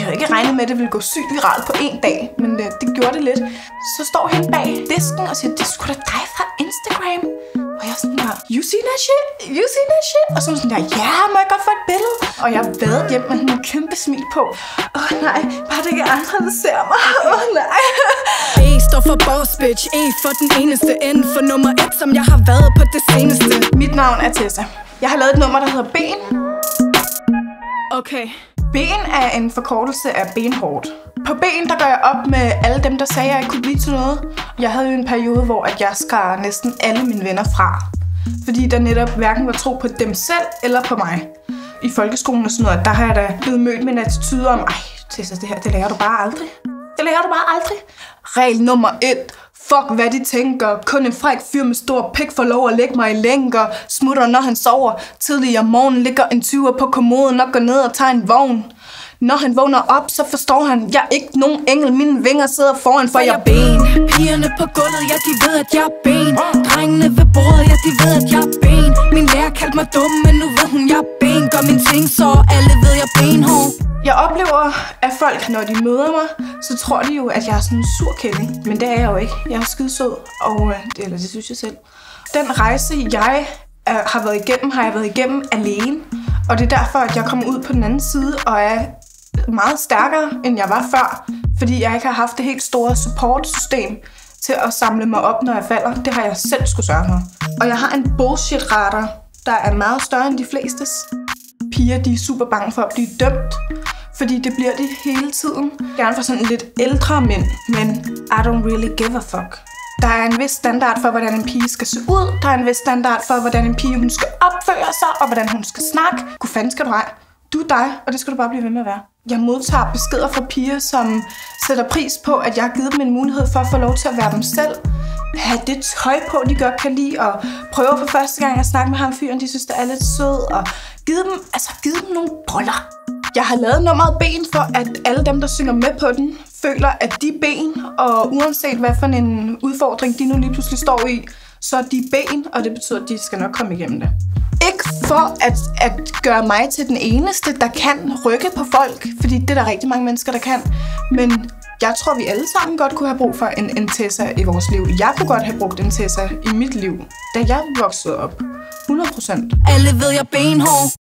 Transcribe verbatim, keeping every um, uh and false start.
havde ikke regnet med, at det ville gå sygt viralt på en dag, men det, det gjorde det lidt. Så står han bag disken og siger, det er sgu da dig fra Instagram. Og jeg er sådan der, you see that shit? You see that shit? Og så sådan der, ja, må jeg godt få et billede? Og jeg vadede hjem med en kæmpe smil på. Åh oh, nej, bare det ikke er andre, der ser mig. Åh oh, nej. A står for boss bitch, E for den eneste, N for nummer et, som jeg har været på det seneste. Mit navn er Tessa. Jeg har lavet et nummer, der hedder Ben. Okay. Ben er en forkortelse af benhårdt. På Ben, der gør jeg op med alle dem, der sagde, at jeg ikke kunne blive til noget. Jeg havde jo en periode, hvor jeg skar næsten alle mine venner fra. Fordi der netop hverken var tro på dem selv eller på mig. I folkeskolen og sådan noget, der har jeg da blevet mødt med en attitude om, ej, Tessa, det her, det lærer du bare aldrig. Det lærer du bare aldrig. Regel nummer et. Fuck, hvad de tænker. Kun en fræk fyr med stor pik får lov at lægge mig i lænker. Smutter, når han sover. Tidligere om morgenen ligger en tyver på kommoden og går ned og tager en vogn. Når han vågner op, så forstår han, jeg er ikke nogen engel. Mine vinger sidder foran, for jeg er ben. Pigerne på gulvet, ja, de ved, at jeg er ben. Drengene ved bordet, ja, de ved, at jeg er ben. Min lærer kaldte mig dum, men nu ved hun, jeg er ben. Gør min ting, så alle ved, jeg er benhård. Jeg oplever, at folk, når de møder mig, så tror de jo, at jeg er sådan en sur kælling. Men det er jeg jo ikke. Jeg er skide sød, og det, eller det synes jeg selv. Den rejse, jeg er, har været igennem, har jeg været igennem alene. Og det er derfor, at jeg kommer ud på den anden side og er meget stærkere, end jeg var før. Fordi jeg ikke har haft det helt store supportsystem til at samle mig op, når jeg falder. Det har jeg selv skulle sørge for. Og jeg har en bullshit-radar, der er meget større end de flestes. Piger, de er super bange for at blive dømt. Fordi det bliver de hele tiden. Gerne for sådan lidt ældre mænd, men I don't really give a fuck. Der er en vis standard for, hvordan en pige skal se ud. Der er en vis standard for, hvordan en pige hun skal opføre sig, og hvordan hun skal snakke. Gud fanden skal du have? Du er dig, og det skal du bare blive ved med at være. Jeg modtager beskeder fra piger, som sætter pris på, at jeg har givet dem en mulighed for at få lov til at være dem selv. have det tøj på, de godt kan lide, og prøve for første gang at snakke med ham fyren, de synes, det er lidt sød, og givet dem, altså, givet dem nogle boller. Jeg har lavet nummeret Ben for, at alle dem, der synger med på den, føler, at de er ben, og uanset hvad for en udfordring de nu lige pludselig står i, så er de ben, og det betyder, at de skal nok komme igennem det. Ikke for at, at gøre mig til den eneste, der kan rykke på folk, fordi det er der rigtig mange mennesker, der kan, men jeg tror, vi alle sammen godt kunne have brug for en, en Tessa i vores liv. Jeg kunne godt have brugt en Tessa i mit liv, da jeg voksede op. hundrede procent. Alle ved, jeg benhård.